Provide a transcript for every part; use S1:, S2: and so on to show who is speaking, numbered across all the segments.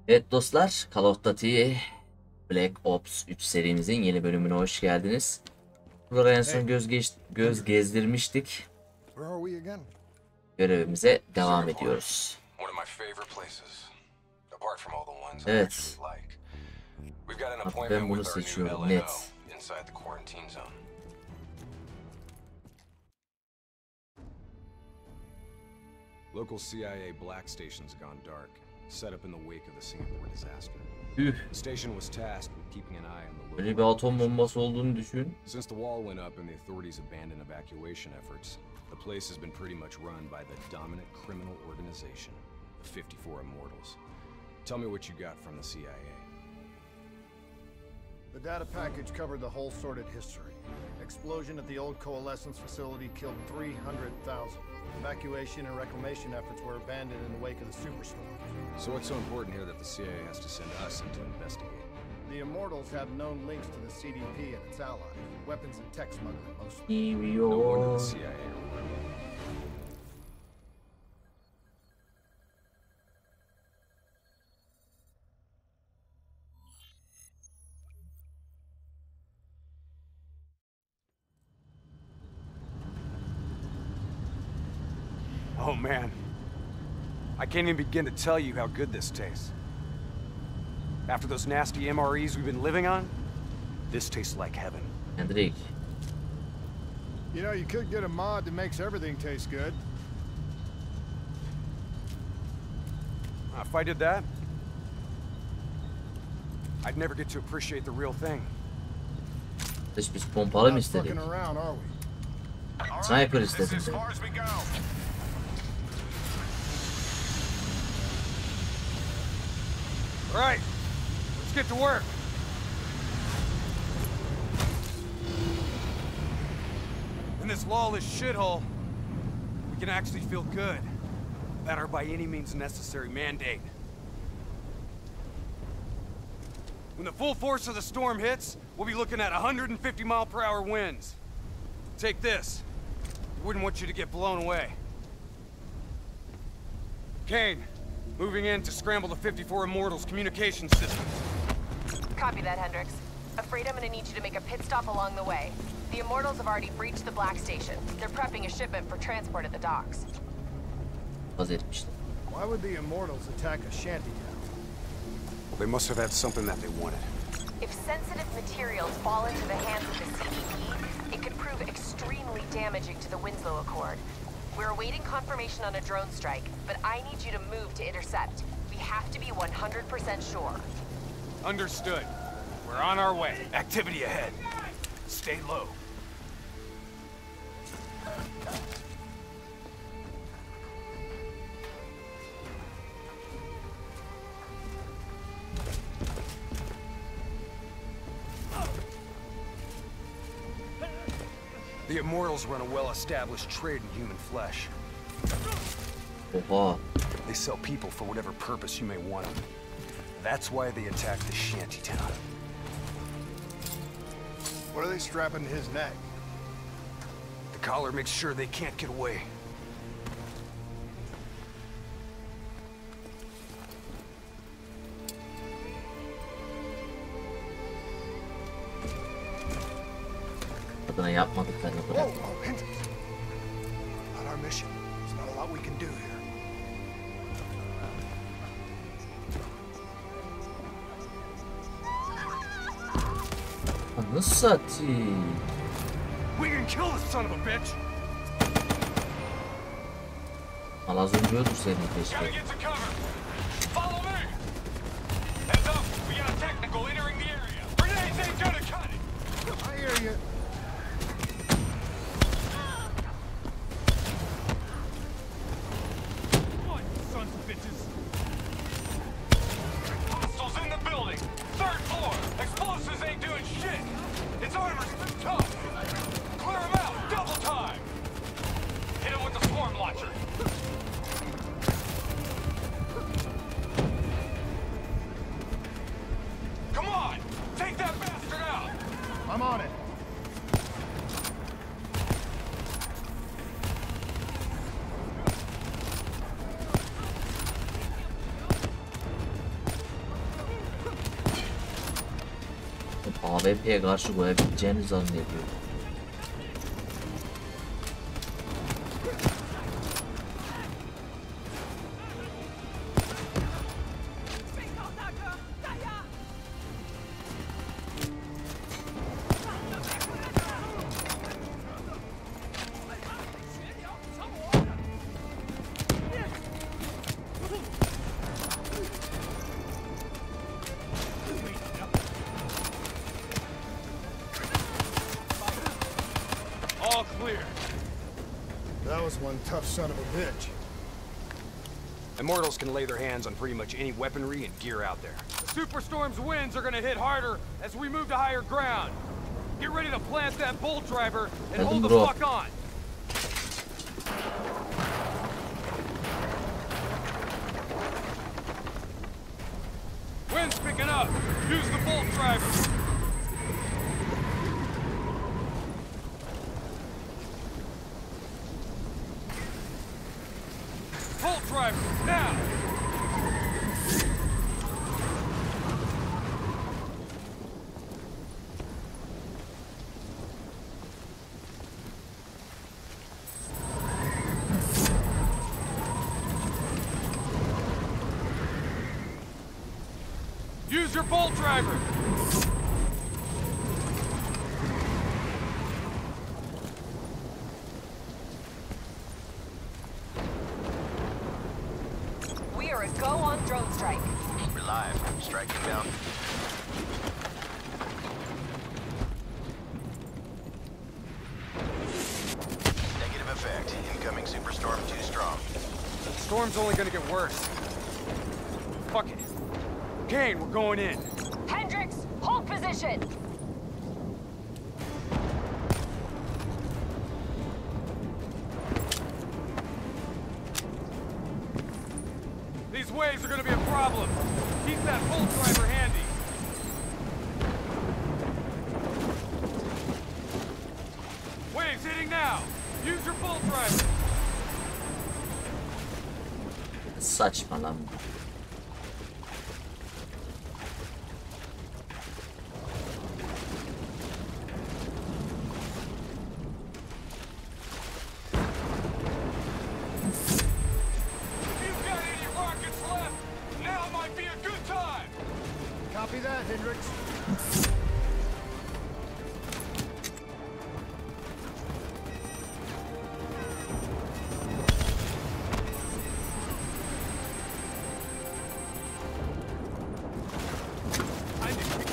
S1: Evet dostlar, Call of Duty Black Ops 3 serimizin yeni bölümüne hoş geldiniz. Buralara en
S2: Hey,
S1: son göz
S2: Hendricks.
S1: gezdirmiştik.
S2: Where are we again?
S1: Görevimize devam
S3: Zero
S1: ediyoruz.
S3: One of my favorite places. Apart from all the ones I
S1: Evet.
S3: actually like. We've got an
S1: Bak,
S3: appointment
S1: ben bunu
S3: with our new
S1: seçiyorum
S3: LMO
S1: net.
S3: inside the quarantine zone.
S4: Local CIA black station's gone dark, set up in the wake of the Singapore disaster.
S1: Üh,
S4: The station was tasked with keeping an eye on the
S1: böyle bir
S4: local
S1: atom bombası olduğunu düşün.
S4: Since the wall went up and the authorities abandoned evacuation efforts, the place has been pretty much run by the dominant criminal organization, the 54 Immortals. Tell me what you got from the CIA.
S2: The data package covered the whole sordid history. Explosion at the old Coalescence facility killed 300,000. Evacuation and reclamation efforts were abandoned in the wake of the superstorm.
S4: So what's so important here that the CIA has to send us in to investigate?
S2: The Immortals have known links to the CDP and its allies, weapons and tech smuggling mostly.
S4: No wonder
S1: Geliyor.
S4: the CIA are worried.
S5: Oh man, I can't even begin to tell you how good this tastes. After those nasty MREs we've been living on, this tastes like heaven.
S1: Hendrik.
S2: You know, you could get a mod that makes everything taste good.
S5: If I did that, I'd never get to appreciate the real thing.
S1: Dış biz pompalı mı
S2: Not
S1: istedik?
S2: fucking around, are we?
S1: Sniper istedim
S3: As
S1: ben.
S3: far as we go.
S5: All right, let's get to work. In this lawless shithole, we can actually feel good about our by any means necessary mandate. When the full force of the storm hits, we'll be looking at 150-mile-per-hour winds. Take this. Wouldn't want you to get blown away. Kane, moving in to scramble the 54 Immortals communication systems.
S6: Copy that, Hendricks. Afraid I'm gonna need you to make a pit stop along the way. The Immortals have already breached the Black Station. They're prepping a shipment for transport at the docks.
S1: Vaz etmişler.
S2: Why would the Immortals attack a shanty town?
S5: Well, they must have had something that they wanted.
S6: If sensitive materials fall into the hands of the CDP, it could prove extremely damaging to the Winslow Accord. We're awaiting confirmation on a drone strike, but I need you to move to intercept. We have to be 100% sure.
S5: Understood. We're on our way. Activity ahead. Stay low. The Immortals run a well-established trade in human flesh.
S1: Oha.
S5: They sell people for whatever purpose you may want them. That's why they attacked the shantytown.
S2: What are they strapping to his neck?
S5: The collar makes sure they can't get away.
S1: Adına yapmadıklarını
S2: Whoa,
S1: bırak.
S2: whoa, Hendricks. Not our mission. There's not a lot we can do here.
S1: Anı satayım.
S5: We can kill this son of a bitch!
S1: Lan az önce öldürseydin
S3: Gotta
S1: keşke.
S3: get to cover. Follow me. Heads up. We got a technical entering the area. Grenades ain't gonna cut it.
S2: I hear you.
S5: What, sons of bitches?
S3: Hostiles in the building. Third floor. Explosives ain't doing shit. Its armor's too tough. Clear them out. Double time. Hit him with the swarm launcher. Come on. Take that bastard out.
S2: I'm on it.
S1: AWP'ye karşı koyabileceğini zannediyor.
S3: All clear.
S2: That was one tough son of a bitch.
S5: Immortals can lay their hands on pretty much any weaponry and gear out there.
S3: The Superstorm's winds are gonna hit harder as we move to higher ground. Get ready to plant that bolt driver and hold the
S1: bro.
S3: fuck on. Wind's picking up. Use the bolt driver. Bolt driver, now! Use your bolt driver!
S6: We are a go on drone strike.
S7: We're live. Striking down. Negative effect. Incoming Superstorm too strong.
S5: Storm's only gonna get worse.
S3: Fuck it. Kane, we're going in.
S6: Hendricks, hold position.
S3: These waves are gonna be a problem. Keep that bolt driver handy. Waves hitting now. Use your bolt driver.
S1: Saçma lan.
S3: If you've got any rockets left, now might be a good time.
S2: Copy that, Hendricks.
S3: I need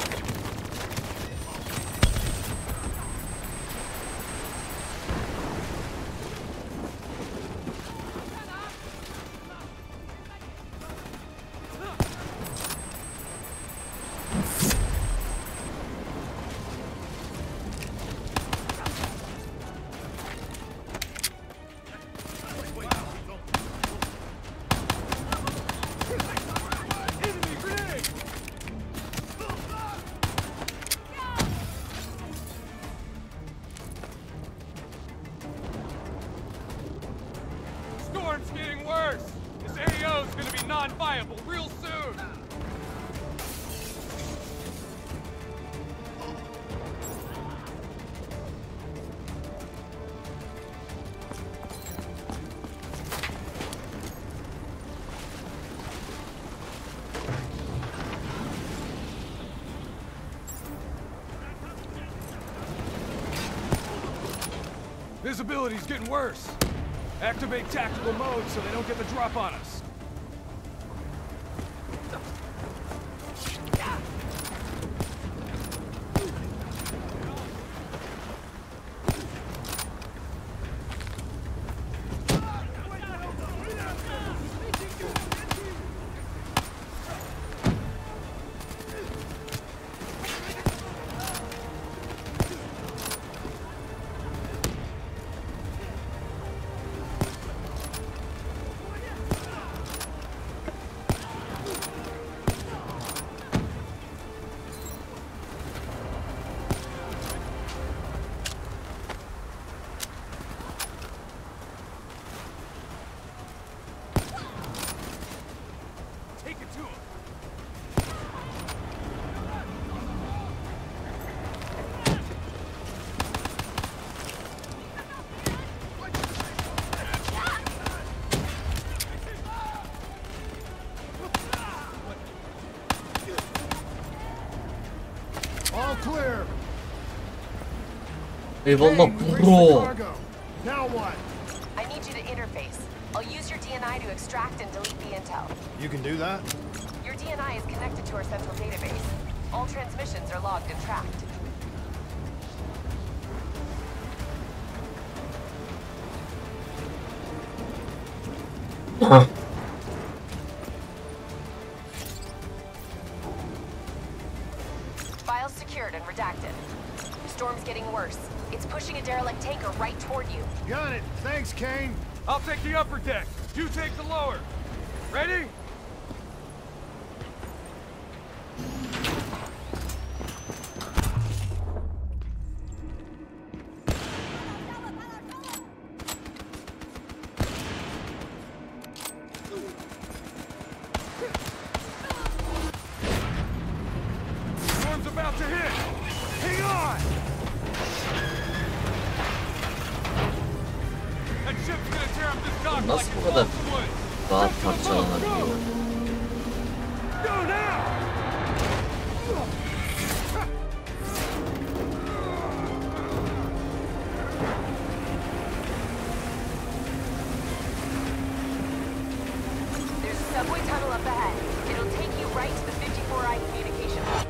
S3: enemy grenade. Storm's getting worse. This AO's gonna be non-viable real soon. Visibility's getting worse. Activate tactical mode so they don't get the drop on us.
S2: clear.
S1: Eyvallah
S2: Hey, we reached the
S1: bro.
S2: cargo. Now what?
S6: I need you to interface. I'll use your DNI to extract and delete the intel.
S2: You can do that?
S6: Your DNI is connected to our central database. All transmissions are logged and tracked. Files secured and redacted. Storm's getting worse. It's pushing a derelict tanker right toward you.
S2: Got it. Thanks, Kane.
S3: I'll take the upper deck. You take the lower. Ready? Storm's about to hit. Hang on. That ship's gonna tear up this dock like
S1: Nasıl bu
S3: it's
S1: kadar
S3: wood.
S1: rahat parçalanabiliyor?
S3: Go now!
S6: There's a subway tunnel up ahead. It'll take you right to the 54I communication hub.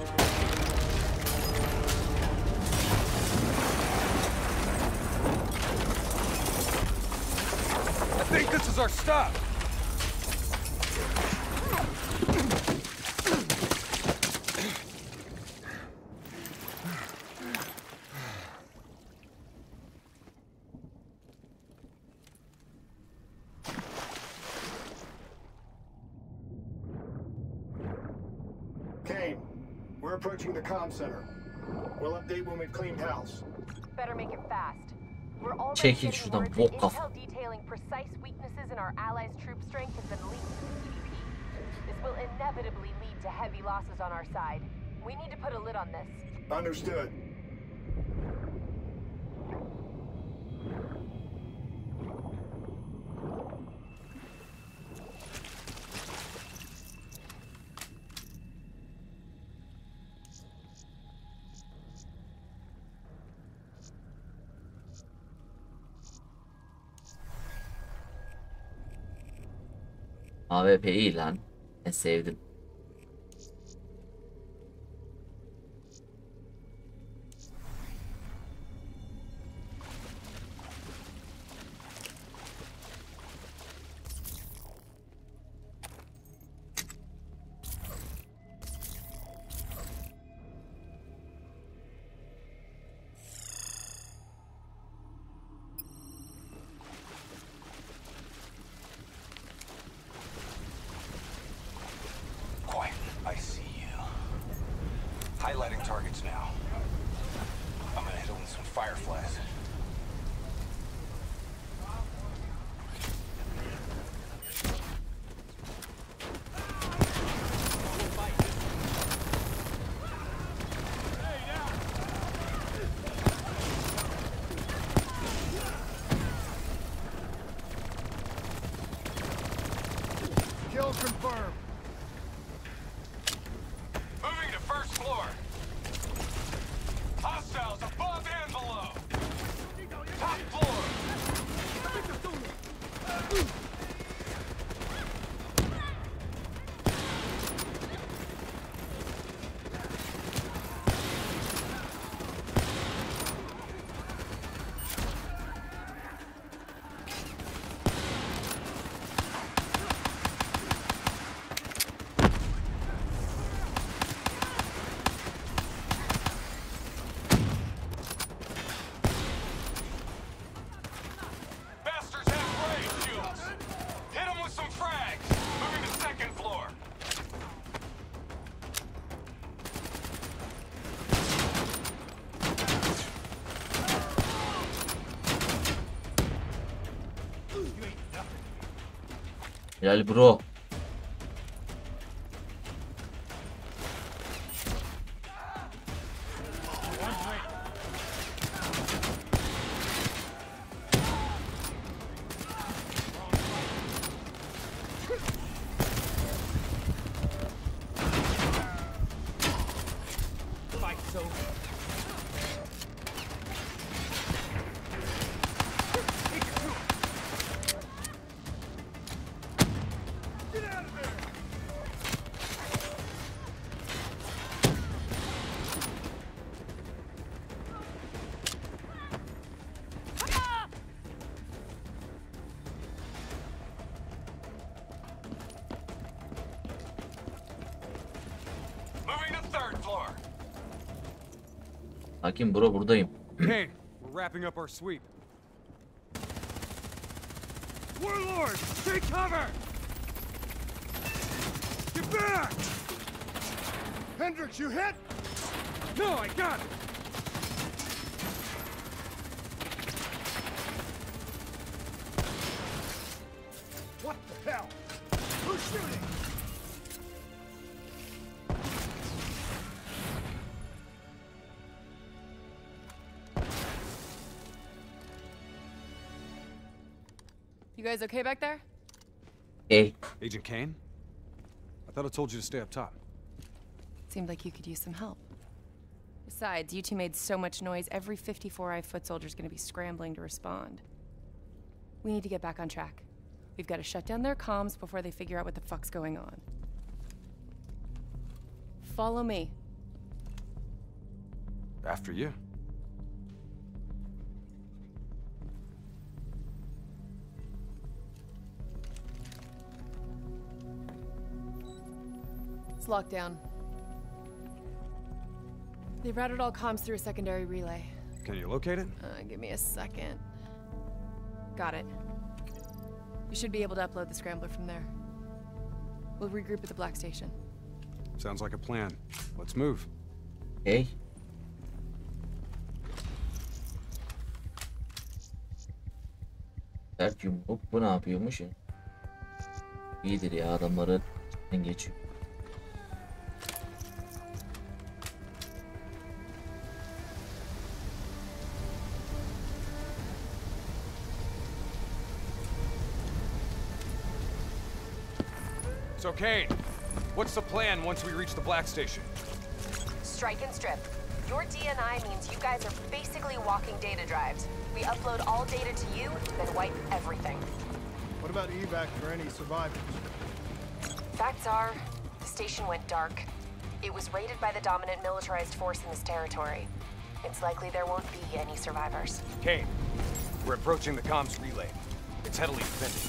S3: I think this is our stop.
S2: Kane, we're approaching the comm center. We'll update when we've cleaned house.
S6: Better make it fast. We're already
S1: Çekil
S6: getting
S1: şuradan,
S6: word that
S1: bok kaf.
S6: intel detailing precise weaknesses in our allies' troop strength has been leaked to the CDP. This will inevitably lead to heavy losses on our side. We need to put a lid on this.
S2: Understood.
S1: AWP iyi lan. Ben sevdim.
S5: Boy, I see you. Highlighting targets now. I'm gonna hit them with some fireflies.
S2: Kill confirmed.
S3: Moving to first floor. Hostiles above and below. Top floor. Bastards have ray shields. Hit them with some frags. Moving to second floor.
S1: Helal bro.
S3: Fight's over. floor.
S1: Hakim bro, buradayım.
S5: Kane, we're wrapping up our sweep. Warlord, take cover! Get back!
S2: Hendricks, you hit?
S5: No, I got it!
S2: What the hell? Who's shooting?
S6: You guys okay back there?
S1: Hey.
S5: Agent Kane? I thought I told you to stay up top.
S6: Seemed like you could use some help. Besides, you two made so much noise, every 54i foot soldier's gonna be scrambling to respond. We need to get back on track. We've got to shut down their comms before they figure out what the fuck's going on. Follow me.
S5: After you.
S6: It's locked down. They routed all comms through a secondary relay.
S5: Can you locate it?
S6: Give me a second. Got it. You should be able to upload the scrambler from there. We'll regroup at the Black Station.
S5: Sounds like a plan. Let's move.
S1: Hey. Sert yumruk, bu ne yapıyormuş ya? İyidir ya, adamları geçiyor.
S5: So, Kane, what's the plan once we reach the Black Station?
S6: Strike and strip. Your DNI means you guys are basically walking data drives. We upload all data to you, then wipe everything.
S2: What about evac for any survivors?
S6: Facts are, the station went dark. It was raided by the dominant militarized force in this territory. It's likely there won't be any survivors.
S5: Kane, we're approaching the comms relay. It's heavily defended.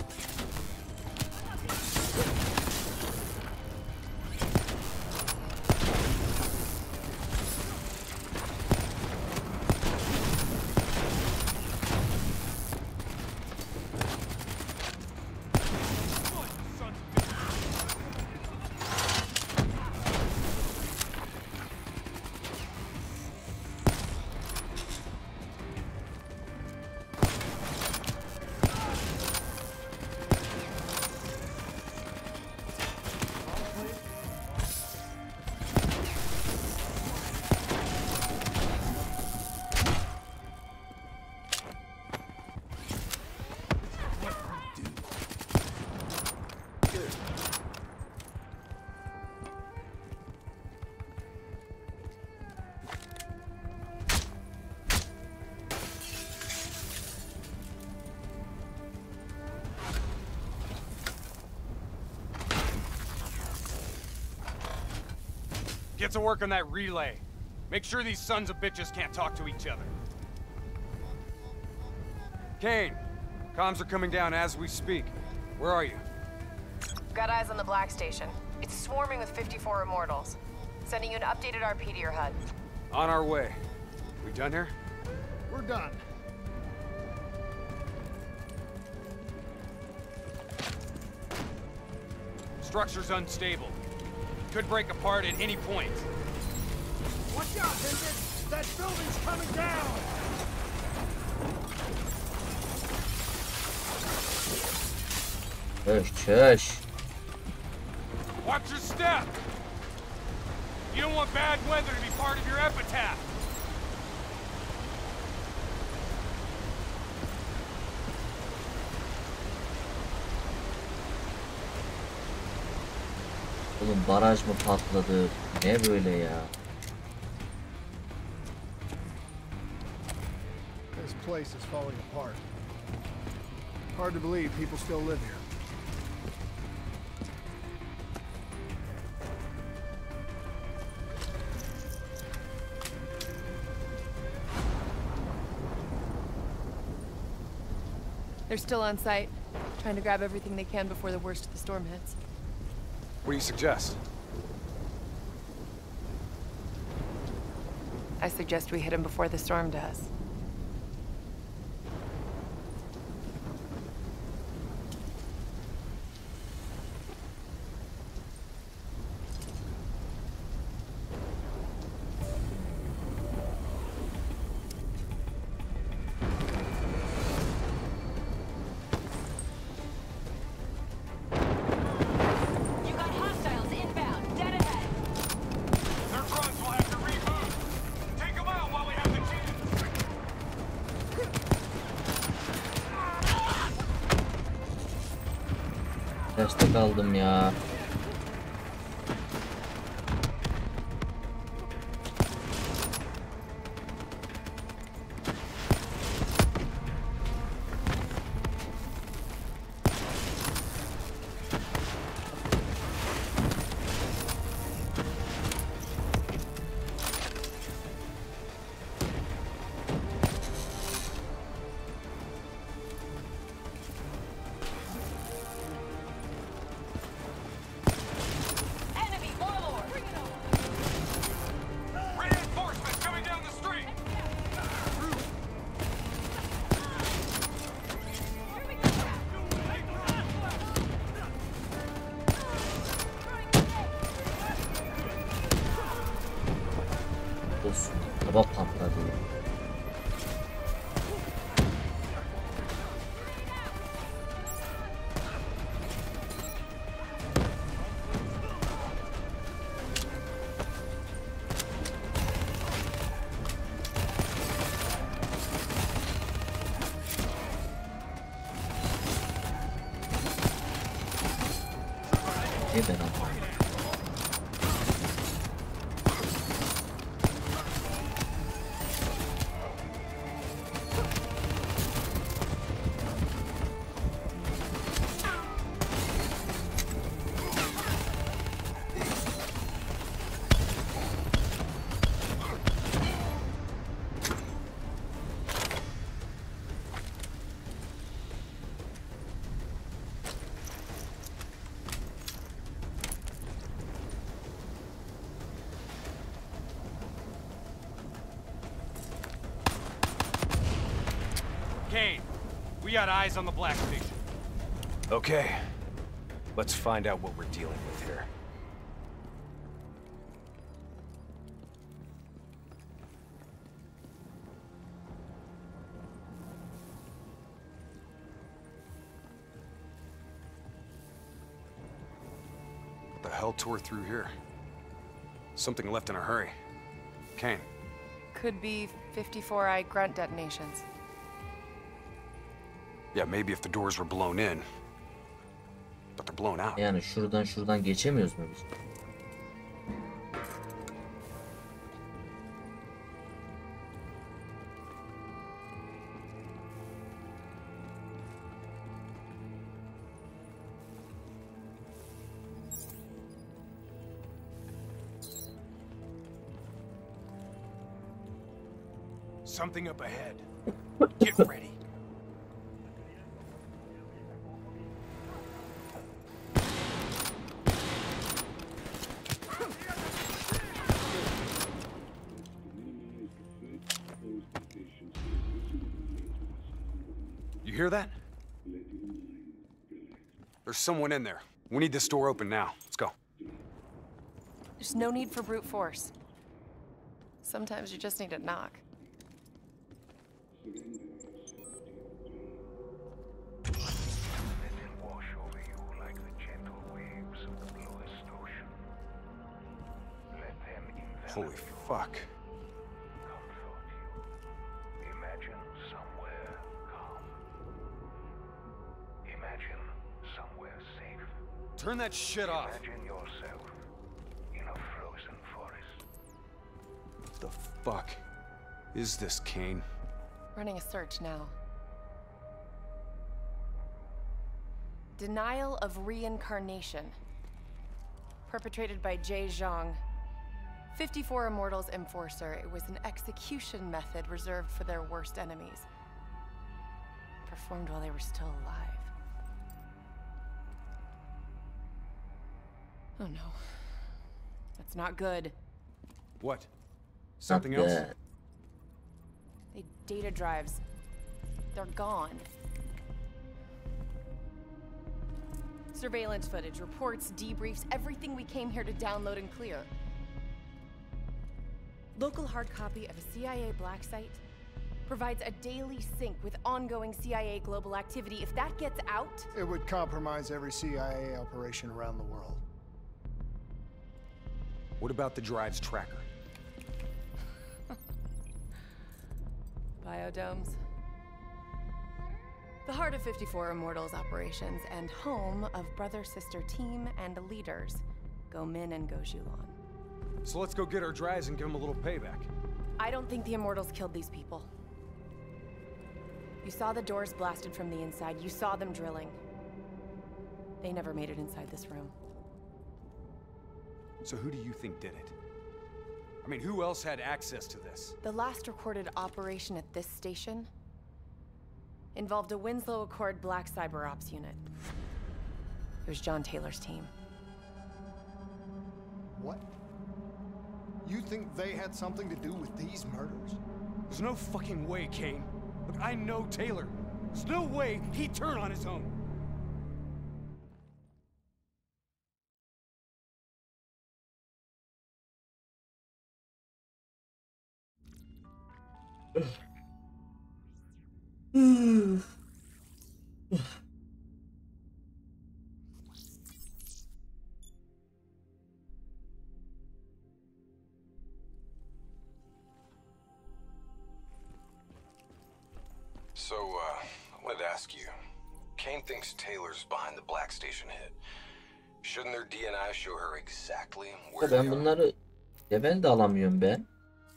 S5: Get to work on that relay. Make sure these sons of bitches can't talk to each other. Kane, comms are coming down as we speak. Where are you?
S6: Got eyes on the Black Station. It's swarming with 54 Immortals. Sending you an updated RP to your HUD.
S5: On our way. We done here?
S2: We're done.
S5: Structure's unstable. Could break apart at any point.
S2: Watch out, Hendricks! That building's coming down!
S1: Çöş.
S5: Watch your step! You don't want bad weather to be part of your epitaph!
S1: Oğlum baraj mı patladı? Ne böyle ya?
S2: This place is falling apart. Hard to believe people still live here.
S6: They're still on site, trying to grab everything they can before the worst of the storm hits.
S5: What do you suggest?
S6: I suggest we hit him before the storm does.
S1: Derste kaldım ya. Olsun. Hava patladı. Neden ama?
S5: Kane, we got eyes on the Black Station.
S4: Okay. Let's find out what we're dealing with here.
S5: What the hell tore through here? Something left in a hurry. Kane.
S6: Could be 54i grunt detonations.
S5: Yeah, maybe if the doors were blown in. But they're blown out.
S1: Yani şuradan geçemiyoruz mu biz?
S5: Something up ahead. Get ready. You hear that? There's someone in there. We need this door open now. Let's go.
S6: There's no need for brute force. Sometimes you just need to knock.
S5: Holy fuck.
S8: Imagine somewhere calm. Imagine somewhere safe.
S5: Turn that shit off.
S8: Imagine yourself in a frozen forest.
S5: What the fuck is this, Kane?
S6: Running a search now. Denial of reincarnation. Perpetrated by Jay Zhang. 54 Immortals Enforcer. It was an execution method reserved for their worst enemies. Performed while they were still alive. Oh no. That's not good.
S5: What? Something
S1: Not
S5: else?
S1: that.
S6: The data drives, they're gone. Surveillance footage, reports, debriefs, everything we came here to download and clear. Local hard copy of a CIA black site provides a daily sync with ongoing CIA global activity. If that gets out,
S2: It would compromise every CIA operation around the world.
S5: What about the drive's tracker?
S6: biodomes. The heart of 54 Immortals operations and home of brother-sister team and leaders, Go Min and Go Zhulon.
S5: So let's go get our drives and give them a little payback.
S6: I don't think the Immortals killed these people. You saw the doors blasted from the inside. You saw them drilling. They never made it inside this room.
S5: So who do you think did it? I mean, who else had access to this?
S6: The last recorded operation at this station involved a Winslow Accord Black Cyber Ops unit. It was John Taylor's team.
S2: What? You think they had something to do with these murders?
S5: There's no fucking way, Kane. Look, I know Taylor. There's no way he'd turn on his own.
S4: So, I wanted to ask you. Kane thinks Taylor's behind the Black Station hit. Shouldn't their DNI show her exactly where
S1: Ben
S4: they are?
S1: bunları ben de alamıyorum ben.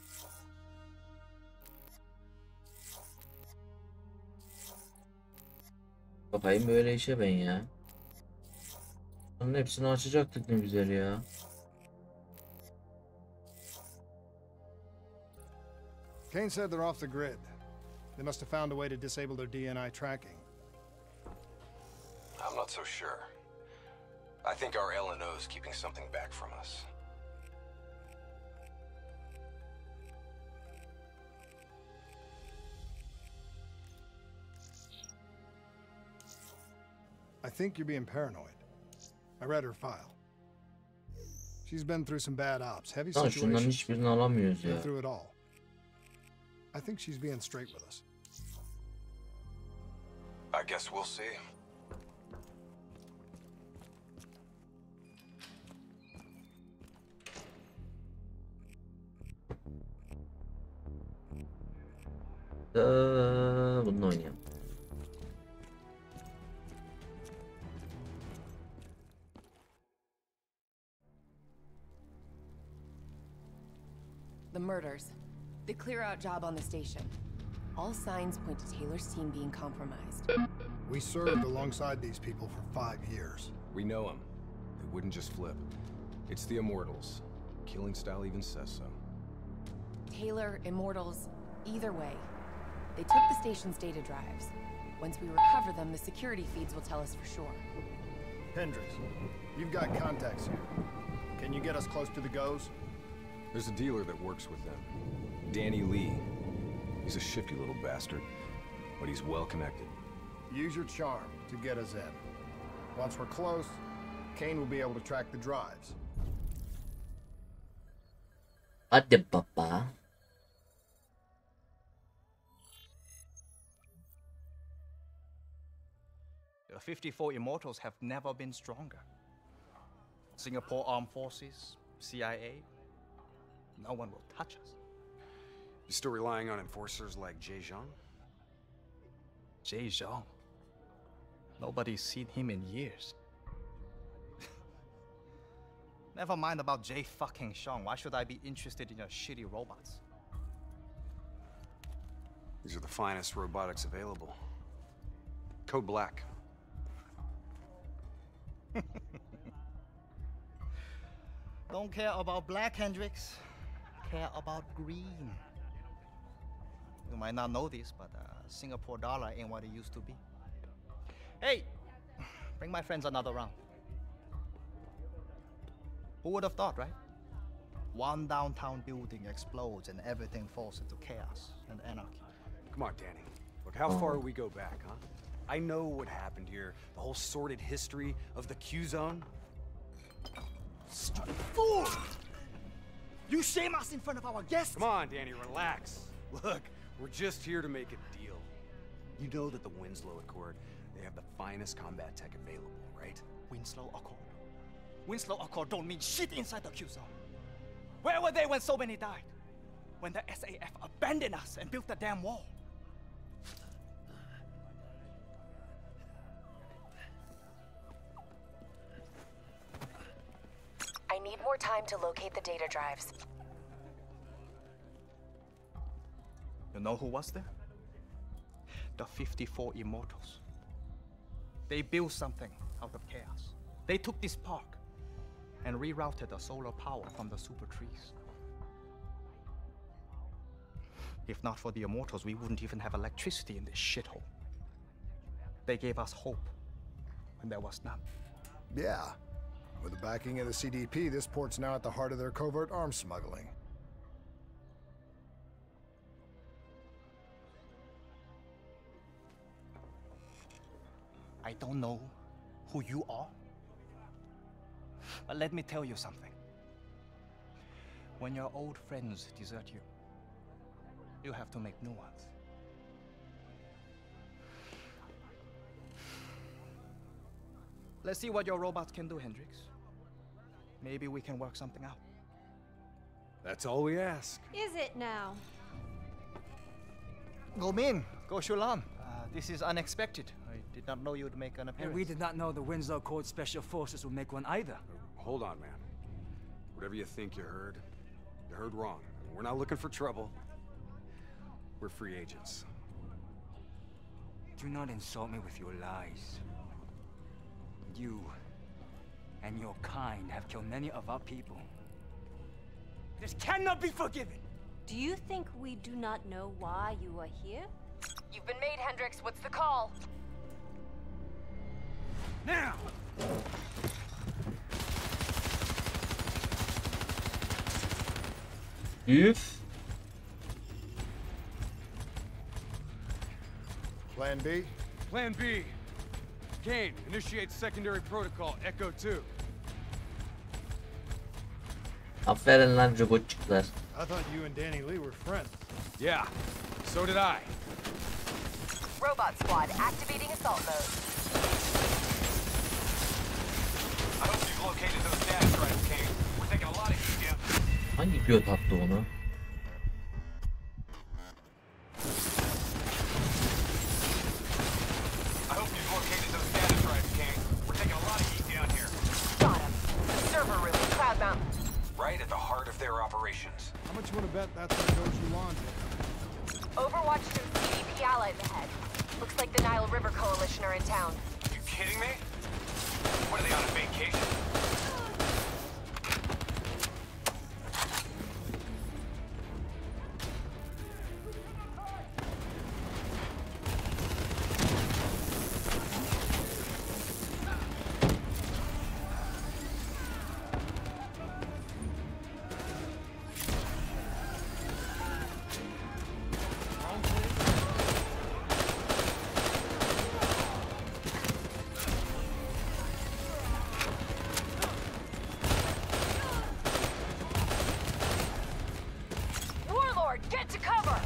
S1: Bakayım böyle işe ben ya. Bunun hepsini açacaktık ne güzel ya.
S2: Kane said they're off the grid. They must have found a way to disable their DNI tracking.
S4: I'm not so sure. I think our LNO is keeping something back from us.
S2: I think you're being paranoid. I read her file. She's been through some bad ops, heavy
S1: Lan şunların
S2: situations,
S1: hiçbirini alamıyoruz
S2: been
S1: ya.
S2: through it all. I think she's being straight with us.
S4: I guess we'll see.
S1: Bununla oynayalım.
S6: The murders. The clear-out job on the station. All signs point to Taylor's team being compromised.
S2: We served alongside these people for 5 years.
S4: We know them. They wouldn't just flip. It's the Immortals. Killing style even says so.
S6: Taylor, Immortals, either way. They took the station's data drives. Once we recover them, the security feeds will tell us for sure.
S2: Hendricks, you've got contacts here. Can you get us close to the Goes?
S4: There's a dealer that works with them. Danny Lee. He's a shifty little bastard, but he's well connected.
S2: Use your charm to get us in. Once we're close, Kane will be able to track the drives.
S1: Hadi baba.
S9: The 54 Immortals have never been stronger. Singapore Armed Forces, CIA, no one will touch us.
S5: You still relying on enforcers like Jay Zhang?
S9: Jay Zhang. Nobody's seen him in years. Never mind about Jay fucking Zhang. Why should I be interested in your shitty robots?
S5: These are the finest robotics available. Code Black.
S9: Don't care about black, Hendricks. Care about green. You might not know this, but Singapore dollar ain't what it used to be. Hey, bring my friends another round. Who would have thought, right? One downtown building explodes and everything falls into chaos and anarchy.
S5: Come on, Danny. Look, how far do we go back, huh? I know what happened here. The whole sordid history of the Q-Zone.
S9: Stupid fool! You shame us in front of our guests!
S5: Come on, Danny, relax. Look, we're just here to make a deal. You know that the Winslow Accord, they have the finest combat tech available, right?
S9: Winslow Accord. Winslow Accord don't mean shit inside the Q-Zone. Where were they when so many died? When the SAF abandoned us and built the damn wall?
S6: I need more time to locate the data drives.
S9: You know who was there? The 54 Immortals. They built something out of chaos. They took this park and rerouted the solar power from the super trees. If not for the Immortals, we wouldn't even have electricity in this shithole. They gave us hope when there was none.
S2: Yeah. With the backing of the CDP, this port's now at the heart of their covert arms smuggling.
S9: I don't know who you are, but let me tell you something. When your old friends desert you, you have to make new ones. Let's see what your robots can do, Hendricks. Maybe we can work something out.
S5: That's all we ask.
S10: Is it now?
S9: Go Min, go Shulan. This is unexpected. I did not know you would make an appearance.
S11: And we did not know the Winslow Accord Special Forces would make one either.
S5: Hold on, man. Whatever you think you heard wrong. We're not looking for trouble. We're free agents.
S11: Do not insult me with your lies. You and your kind have killed many of our people. This cannot be forgiven!
S10: Do you think we do not know why you are here?
S6: You've been made, Hendricks. What's the call?
S11: Now!
S1: Üf.
S2: Plan B?
S5: Plan B. Kane, initiate secondary protocol, Echo 2.
S1: Aferin lan robotçuklar.
S2: I thought you and Danny Lee were friends.
S5: Yeah, so did I.
S6: Robot squad activating assault mode.
S3: I hope you've located those data drives, Kane. We're taking a lot of heat down.
S1: Hangi göt attı onu?
S3: I hope you've located those data drives, Kane. We're taking a lot of heat down here.
S6: Got him. The server room in Cloud Mountain.
S3: Right at the heart of their operations.
S2: How much you want to bet that's gonna go Shulan?
S6: Overwatch and CDP allies ahead. Looks like the Nile River Coalition are in town.
S3: You kidding me? What, are they on a vacation?
S6: Warlord, get to cover!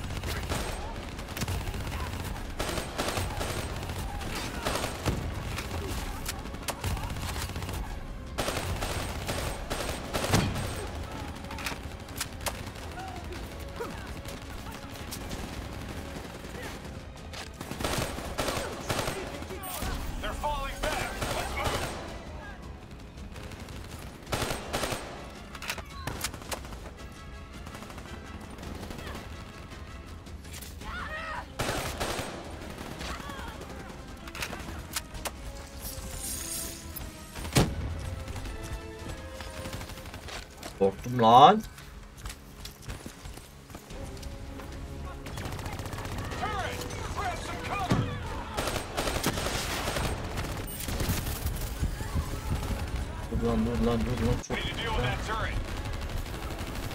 S3: They're falling back. Let's move.
S1: Korktum lan.
S3: Turret, grab some cover.
S1: Dur lan dur lan dur lan. Çok
S3: Need to deal with that turret.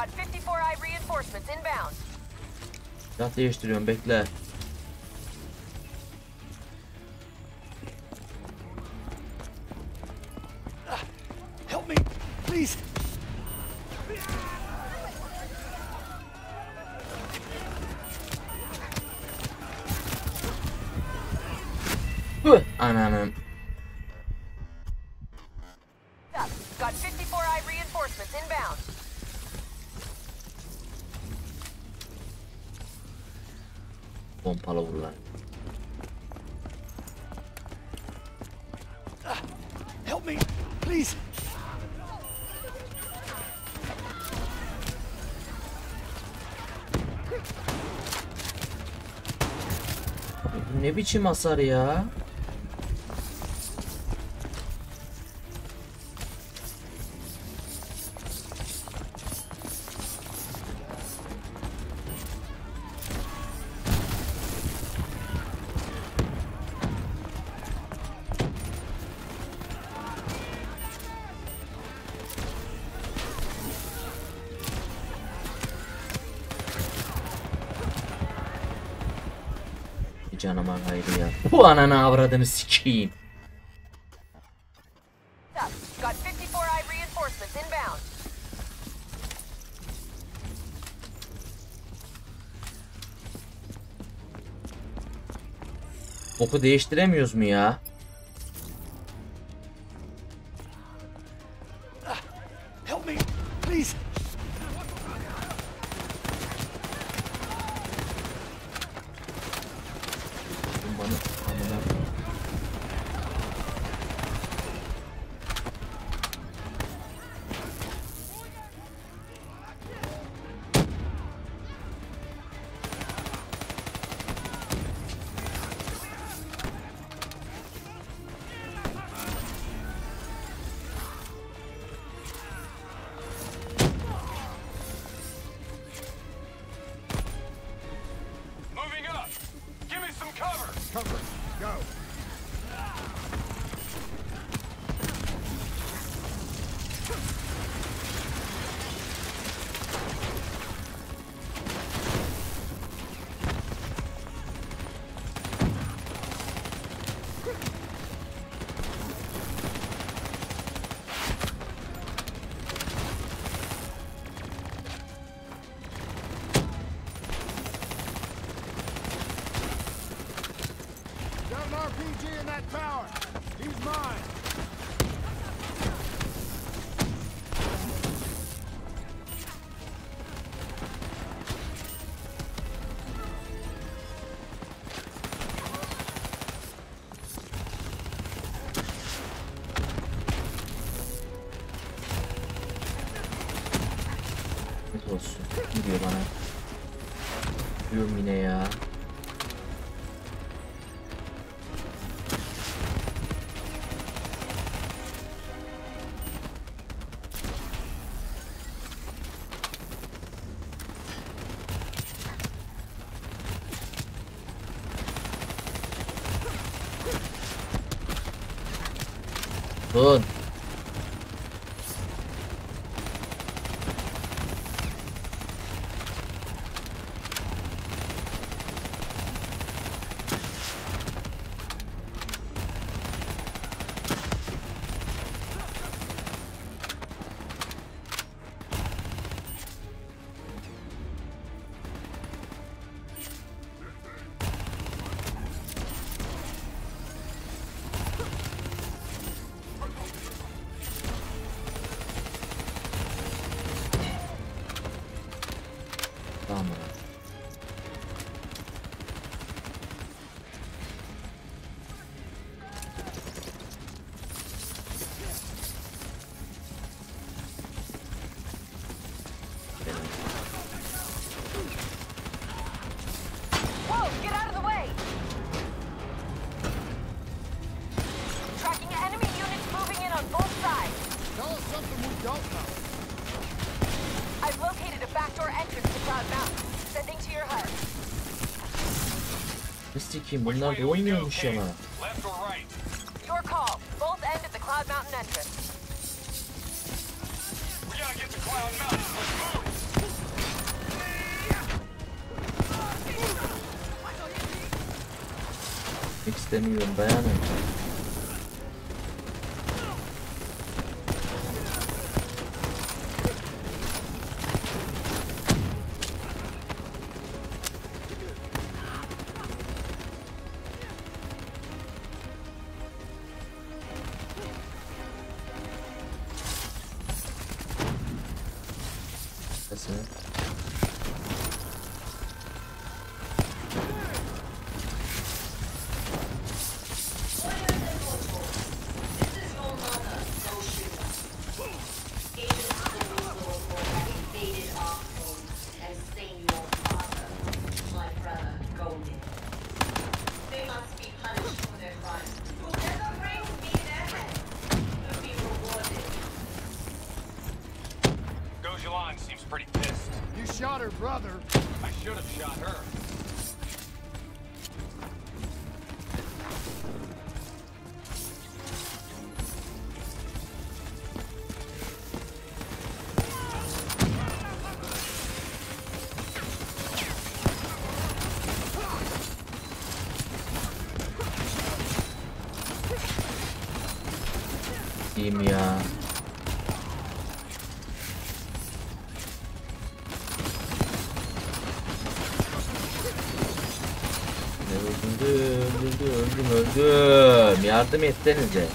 S6: Got 54i reinforcements inbound.
S1: Silah değiştiriyorum, bekle.
S5: Help me, please.
S1: Ananın.
S6: Got 54i reinforcements inbound.
S1: Pompalı vurular.
S5: Help me, please.
S1: Ne biçim hasar ya? Canıma gayrı ya. Bu ananı avradını sikeyim.
S6: Got 54i reinforcements inbound.
S1: Oku değiştiremiyoruz mu ya?
S5: Help me, please.
S3: Moving up. Give me some cover.
S2: Cover. Go. Got an RPG in that tower. He's mine.
S1: Ne olsun. Gidiyor bana. Diyorum yine ya. Dur. Tamam.
S6: Whoa, get out of the way! Tracking enemy units moving in on both sides.
S2: Tell us something we don't know.
S6: I've located a backdoor entrance to Cloud Mountain. Sending to your HUD.
S1: Sikeyim, bunlar da oynuyormuş ya.
S3: Left or right?
S6: Your call. Both end at the Cloud Mountain entrance.
S3: We gotta get to Cloud Mountain. Let's move.
S1: Gitmek istemiyorum, dayanın. Nasıl?
S3: Gojalan seems pretty pissed.
S2: You shot her brother.
S3: I should have shot her.
S1: Diyeyim ya. Öldüm. Yardım etsenize.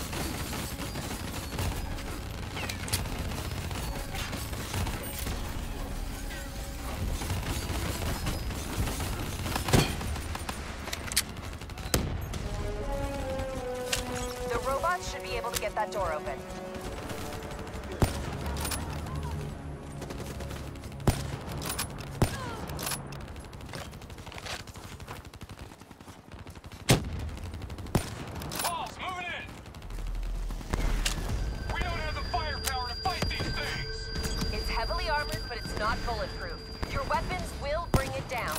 S6: The robots should be able to get that door open.
S3: Boss, moving in! We don't have the firepower to fight these things!
S6: It's heavily armored, but it's not bulletproof. Your weapons will bring it down.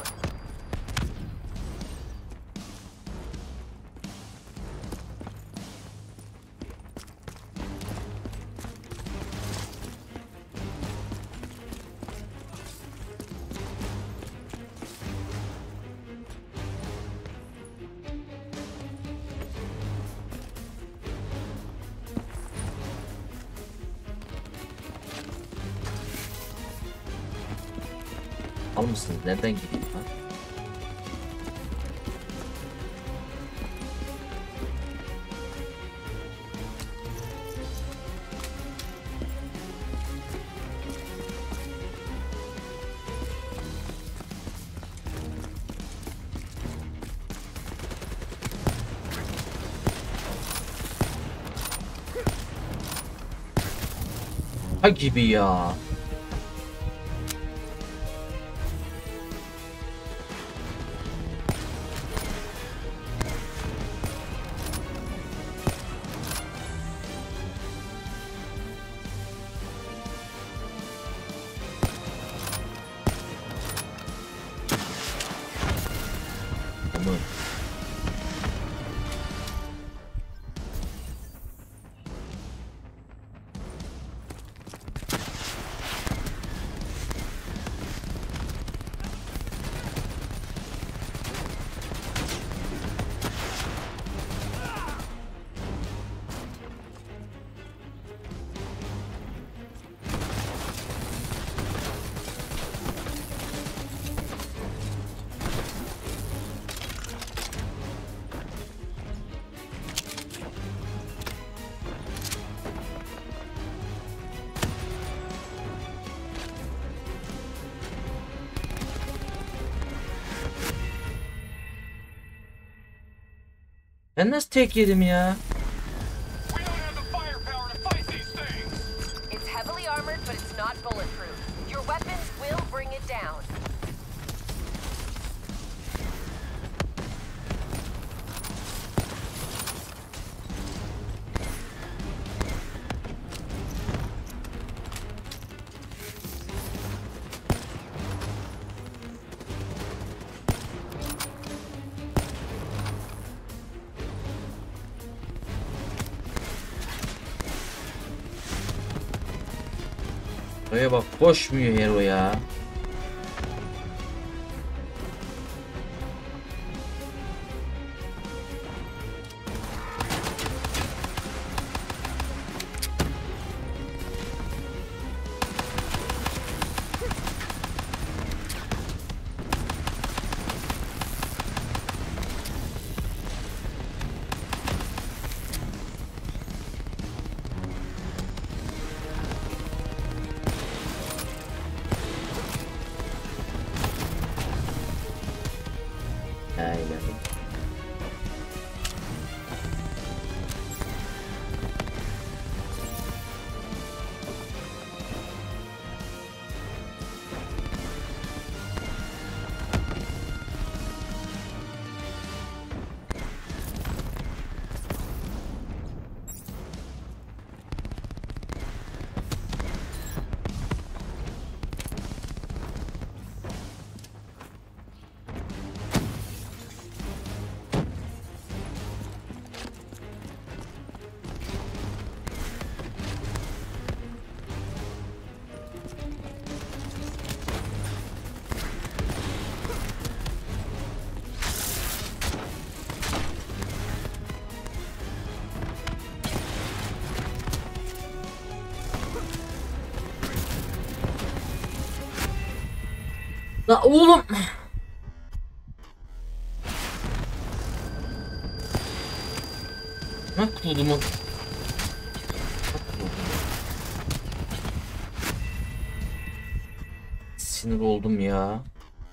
S1: Al mısınız? Nereden gideyim lan? Ha gibi ya. Tamam. Ben nasıl tek yedim ya?
S3: We don't have the firepower to fight these things!
S6: It's heavily armored, but it's not bulletproof. Your weapons will bring it down.
S1: Buraya bak, koşmuyor hero ya. La oğlum. Bak kodumu. Sinir oldum ya.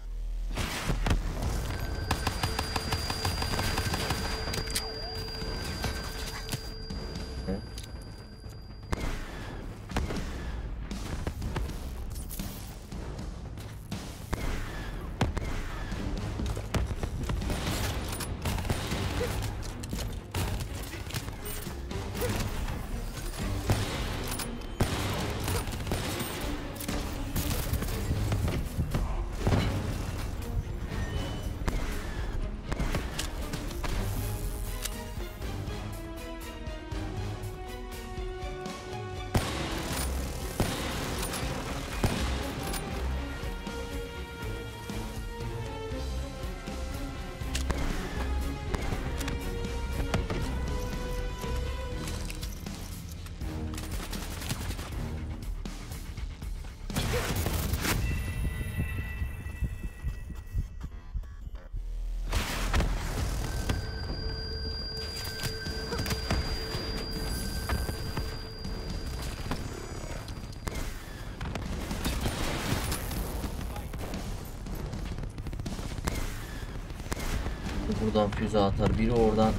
S1: Buradan füze atar, biri oradan.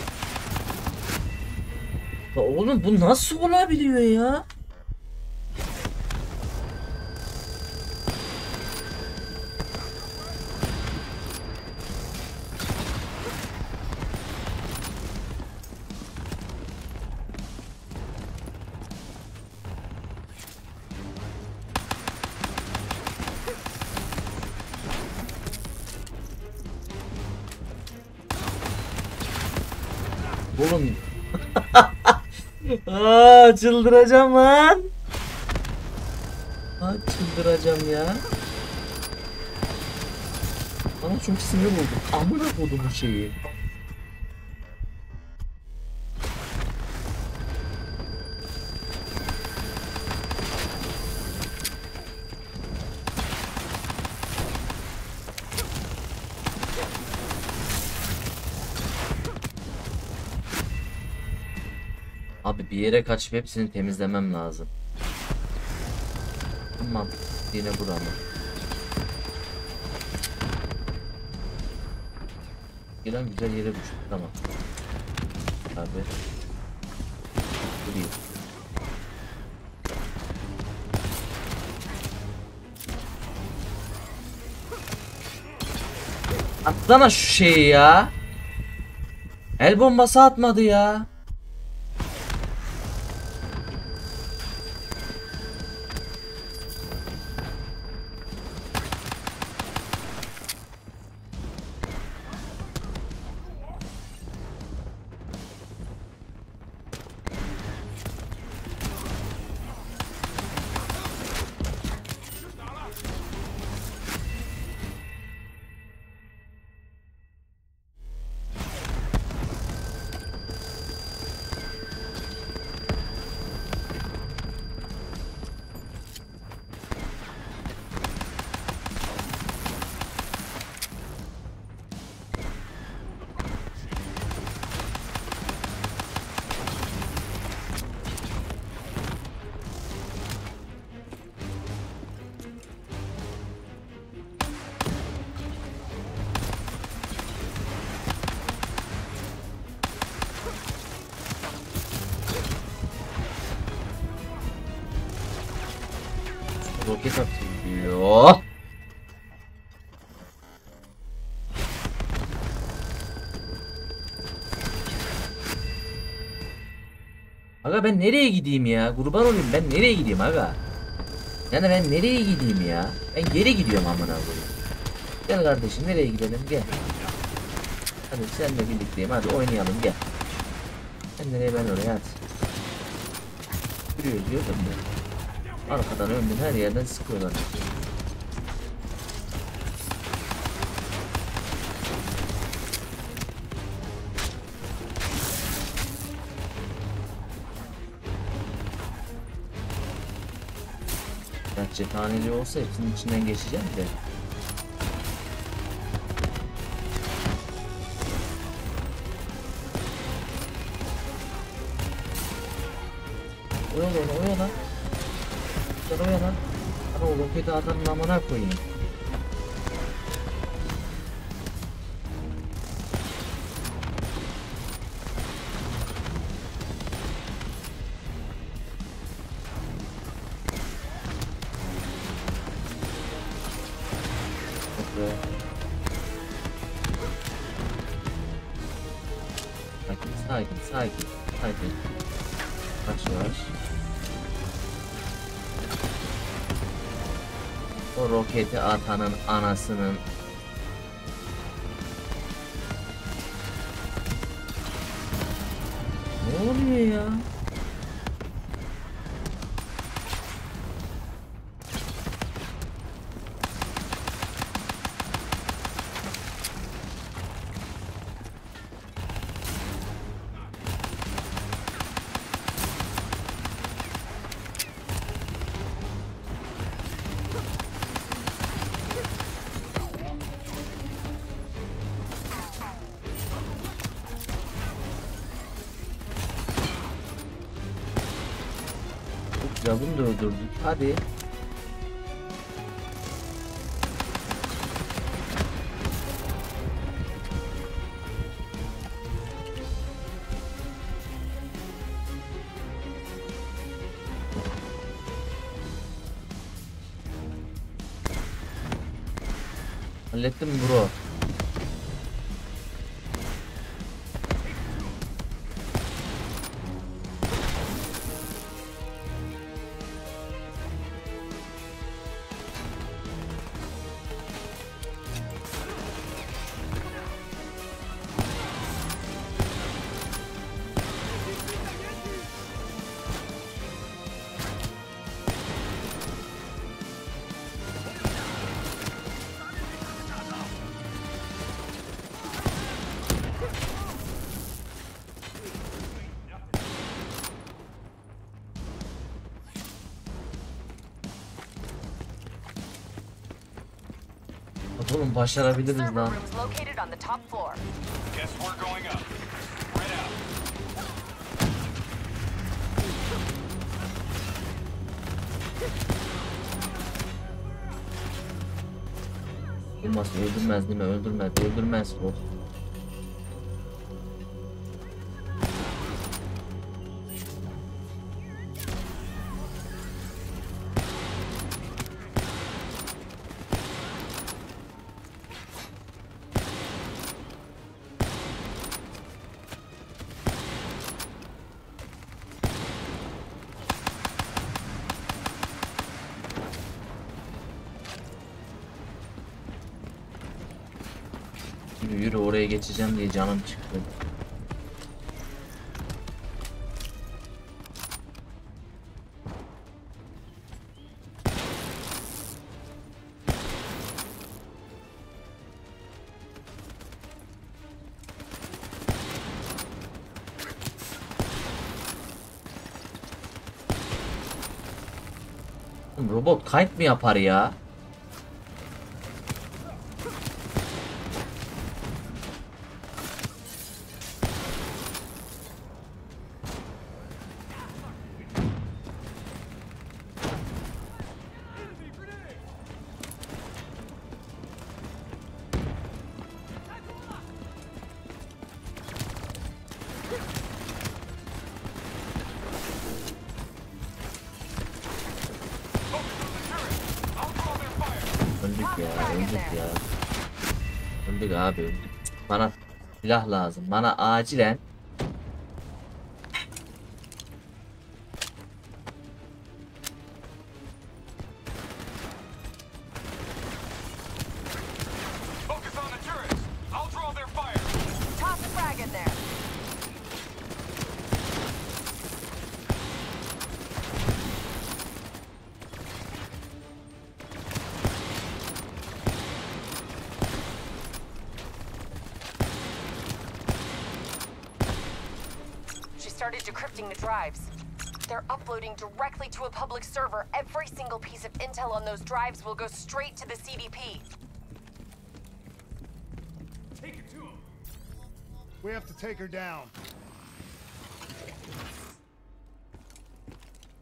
S1: Ya oğlum bu nasıl olabiliyor ya? Oğlum. Aa, çıldıracağım lan. Aa, çıldıracağım ya. Bana çok sinir oldum. Amına koydum bu şeyi. Abi bir yere kaçıp hepsini temizlemem lazım. Tamam. Yine buramı. Giren güzel yere düştü. Tamam. Abi. Burayı. Atsana şu şeyi ya. El bombası atmadı ya. Roket atıyor. Aga ben nereye gideyim ya? Kurban olayım, ben nereye gideyim aga? Yani ben nereye gideyim ya? Ben geri gidiyorum amına koyayım. Gel kardeşim, nereye gidelim, gel. Hadi seninle birlikteyim, hadi oynayalım, gel. Sen nereye, ben oraya, hadi. Yürüyor diyordum ben. Arkadan önden her yerden sıkıyorlar. Cephaneli olsa hepsinin içinden geçeceğim de. Oyala onu oyala. Sen oyala. Ana o roketi atanın amına koyayım. Sakin. Yavaş. O roketi atanın anasının. Ne oluyor ya? Bunu da öldürdük. Hadi. Hallettim bro. Oğlum başarabiliriz lan.
S3: Guess we're going up. Right out.
S1: Öldürmez değil mi? Öldürmez. Oh. Yürü oraya geçeceğim diye canım çıktı. Robot kayıt mı yapar ya? Öldük abi öldük. Bana silah lazım. Bana acilen
S6: started decrypting the drives. They're uploading directly to a public server. Every single piece of intel on those drives will go straight to the CDP.
S2: Take it to him. We have to take her down.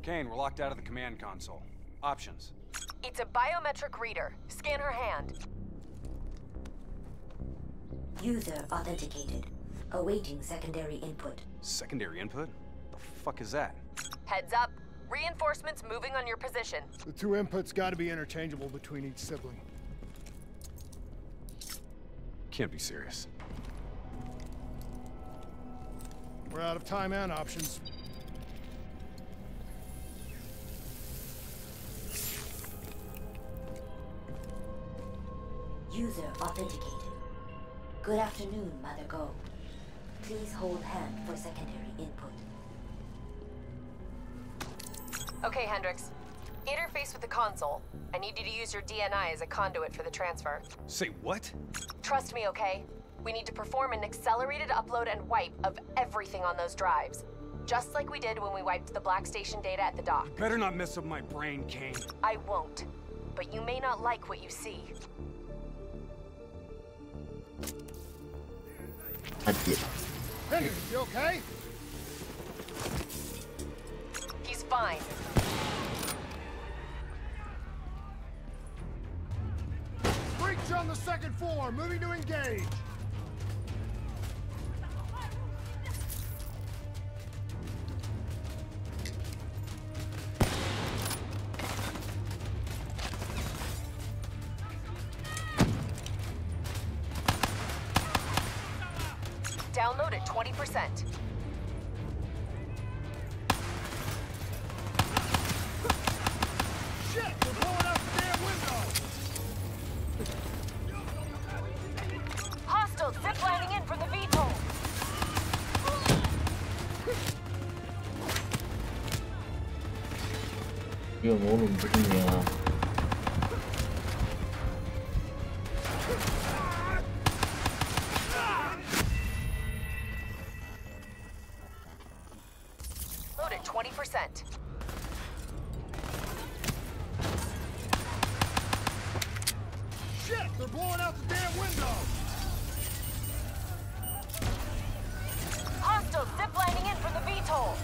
S5: Kane, we're locked out of the command console. Options.
S6: It's a biometric reader. Scan her hand.
S12: User authenticated. Awaiting secondary input.
S5: Secondary input? The fuck is that?
S6: Heads up. Reinforcements moving on your position.
S2: The two inputs gotta be interchangeable between each sibling.
S5: Can't be serious.
S2: We're out of time and options.
S12: User authenticated. Good afternoon, Mother Go. Please hold hand for secondary input.
S6: Okay, Hendricks. Interface with the console. I need you to use your DNI as a conduit for the transfer.
S5: Say what?
S6: Trust me, okay? We need to perform an accelerated upload and wipe of everything on those drives. Just like we did when we wiped the Black Station data at the dock.
S5: Better not mess up my brain, Kane.
S6: I won't. But you may not like what you see.
S1: That's it.
S2: Hey, you okay?
S6: He's fine.
S2: Breach on the second floor, moving to engage.
S6: Download at 20%.
S2: Shit, we're blowing out the damn window.
S6: Hostiles ziplining in from the VTOL.
S1: 이거 뭐는 무슨이야?
S6: Load at 20%.
S2: Shit, they're blowing out the damn window.
S6: Hostiles ziplining in from the VTOL.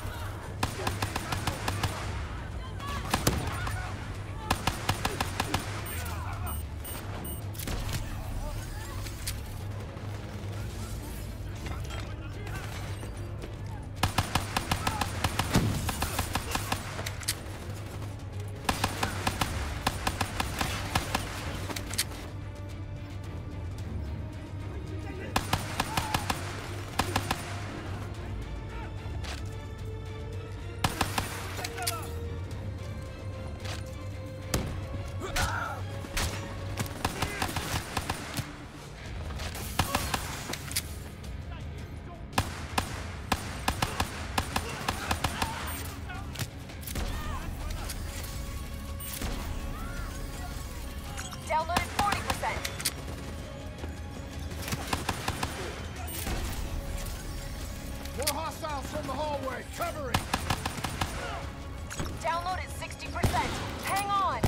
S6: Download at 40%.
S2: More hostiles from the hallway, covering.
S6: Download at 60%. Hang on.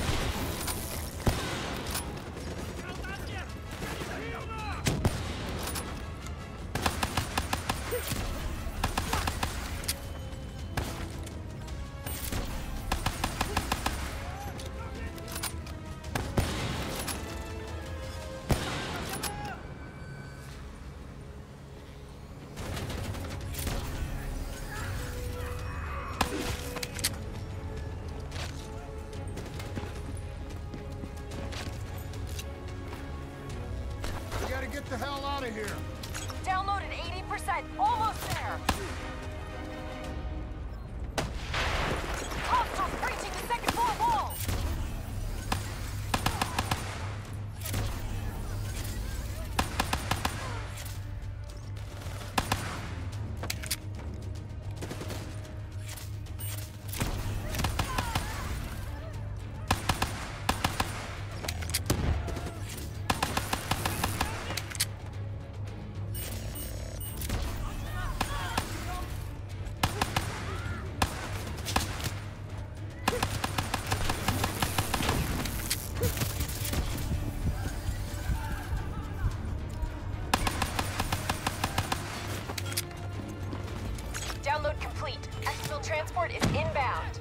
S6: transport is inbound.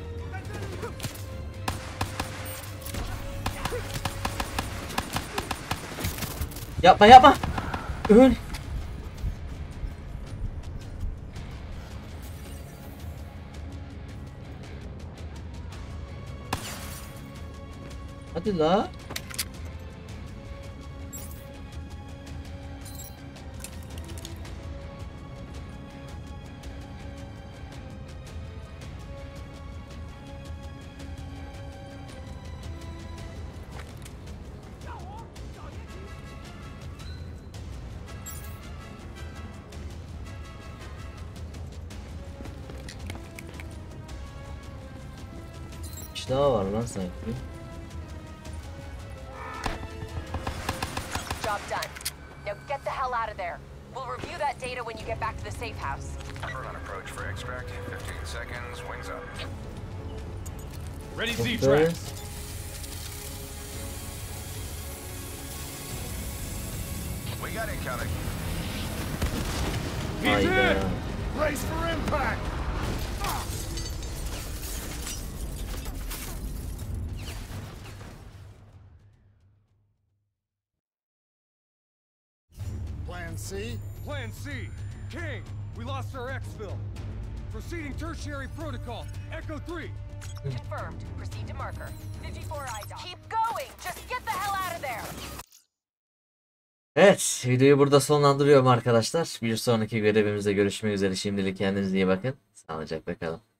S1: Yapma yapma. Öl. Hadi la. Bir şey daha var lan sanki.
S6: Job done. Now get the hell out of there. We'll review that data when you get back to the safe house.
S7: On approach for extract. 15 seconds. Wings up.
S3: Ready
S1: Okay.
S3: Z-tracks.
S7: We got incoming.
S3: He's
S1: Hayda.
S3: in. Brace for impact.
S2: Plan C?
S5: Plan C. King, we lost our exfil. Proceeding tertiary protocol. Echo 3.
S6: Confirmed. Proceed to marker. 54 eyes on. Keep going. Just get the hell out of there.
S1: Evet, videoyu burada sonlandırıyorum arkadaşlar. Bir sonraki görevimizde görüşmek üzere. Şimdilik kendinize iyi bakın. Sağlıcakla kalın.